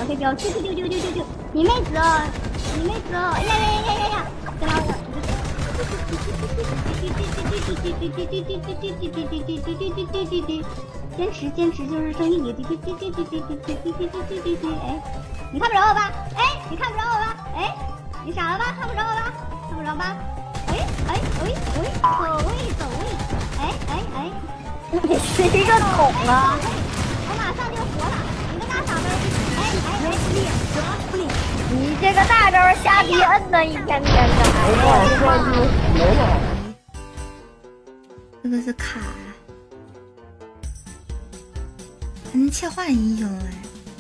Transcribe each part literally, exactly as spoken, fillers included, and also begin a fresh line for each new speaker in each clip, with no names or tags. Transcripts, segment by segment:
飞镖，丢丢丢丢丢丢丢，你没死哦，你没死哦！哎呀呀呀呀呀呀！再拉我！坚持坚持就是胜利！哎，你看不着我吧？哎，你看不着我吧？哎，你傻了吧？看不着我吧？看不着吧？哎哎喂喂，走位走位！哎哎哎！
你是一个桶啊！
我马上就活了！你个大傻逼！哎哎哎！不理什么不理？
你这个大招瞎逼摁的，一天天的！哎呀，
摔住没了！
这个是卡，还能切换英雄哎！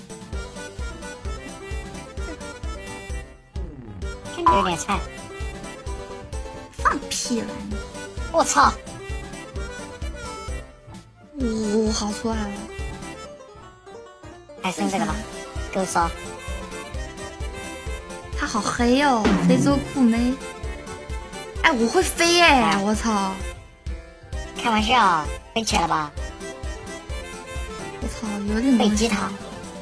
真的有点菜！
放屁了你！
我操！
呜、哦，好帅啊！
还剩这个吧，够骚。
他好黑哦，非洲酷妹。哎，我会飞哎！我操！
开玩笑，飞起来了吧？
我操，有点
飞机塔。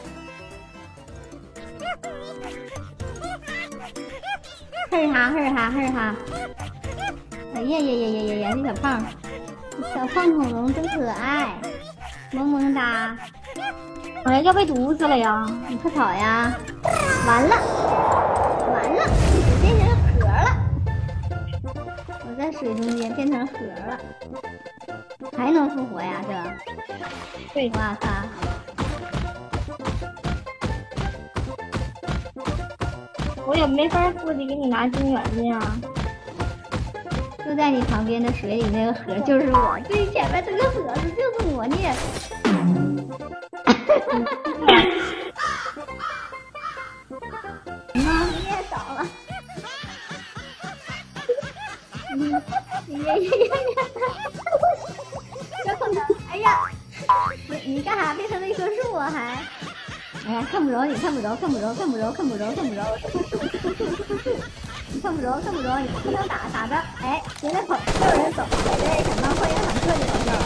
嘿哈嘿哈嘿哈！哎呀呀呀呀呀呀！这小胖，小胖恐龙真可爱，萌萌哒。哎，要被毒死了呀！你快跑呀！完了，完了，变成盒了。我在水中间变成盒了，还能复活呀？这，对，哇塞！我也没法过去给你拿金元去呀。就在你旁边的水里那个盒就是我，最前面这个盒子就是我呢。妈，你也倒了。嗯，呀呀呀呀！小恐龙，哎呀，你你干啥变成了一棵树啊？还，哎呀，看不着你，看不着，看不着，看不着，看不着，看不着，我是棵树，是棵树，是棵树。你看不着，看不着，你不能打打着，哎，别再跑，没有人走，对，想当欢迎坦克就搞笑了。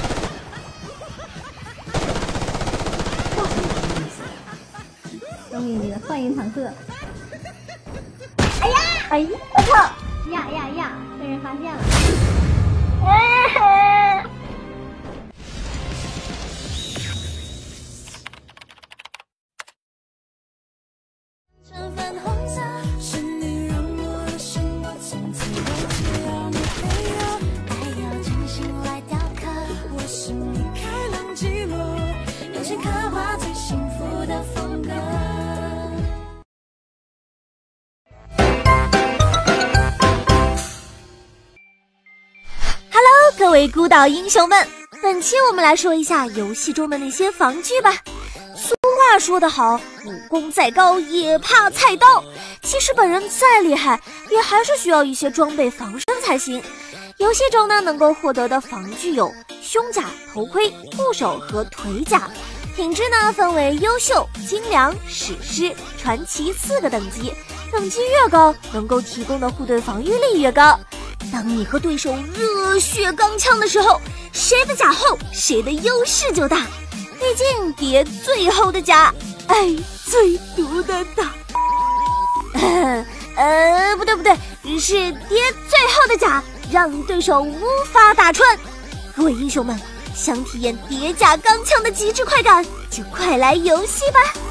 终于的幻影坦克！哎呀！哎呀！我操！呀呀呀！被人发现了！哎！
各位孤岛英雄们，本期我们来说一下游戏中的那些防具吧。俗话说得好，武功再高也怕菜刀。其实本人再厉害，也还是需要一些装备防身才行。游戏中呢，能够获得的防具有胸甲、头盔、护手和腿甲。品质呢分为优秀、精良、史诗、传奇四个等级，等级越高，能够提供的护盾防御力越高。当你和对手热血刚枪的时候，谁的甲厚，谁的优势就大。毕竟叠最厚的甲，哎，最毒的打。呃呃，不对不对，是叠最厚的甲，让对手无法打穿。各位英雄们，想体验叠甲钢枪的极致快感，就快来游戏吧。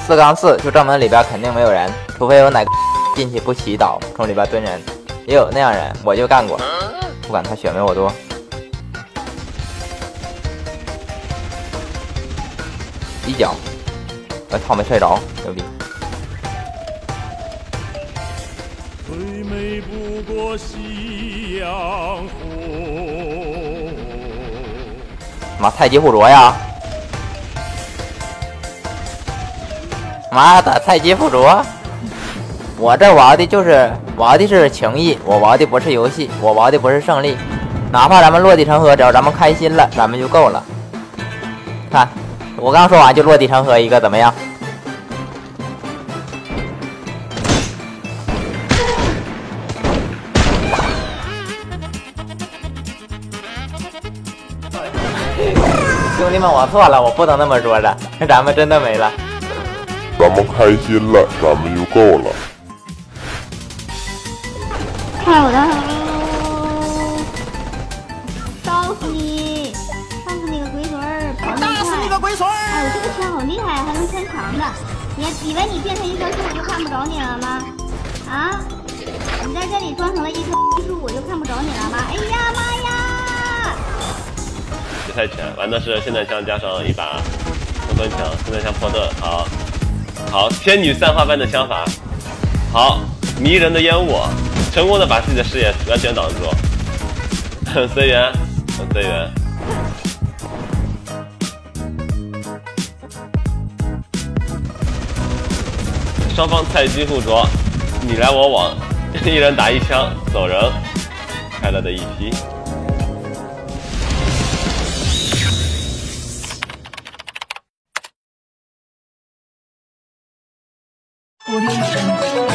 四杠四，就正门里边肯定没有人，除非有哪个进去不祈祷，从里边蹲人，也有那样人，我就干过，不管他血没我多。一脚，我操，没睡着，牛逼！
最美不过夕阳红。
妈，太极护镯呀！妈的，太极附着！我这玩的就是玩的是情谊，我玩的不是游戏，我玩的不是胜利。哪怕咱们落地成盒，只要咱们开心了，咱们就够了。看，我刚说完就落地成盒一个，怎么样？兄弟们，我错了，我不能那么说的，咱们真的没了。
咱们开心了，咱们就够了。
看我的，烧死你！上次那个鬼水儿跑那么快，打死你个鬼水儿！哎，我这个枪好厉害，还能穿墙的。你以为你变成一棵树我就看不着你了吗？啊？你在这里装成了一棵树我就看不着你了吗？哎呀妈呀！
这太全，玩的是霰弹枪加上一把空端枪，霰弹枪破盾，好。好，天女散花般的枪法，好，迷人的烟雾，成功的把自己的视野完全挡住。随缘，随缘。双方菜鸡互啄，你来我往，一人打一枪，走人，快乐的一批。
我的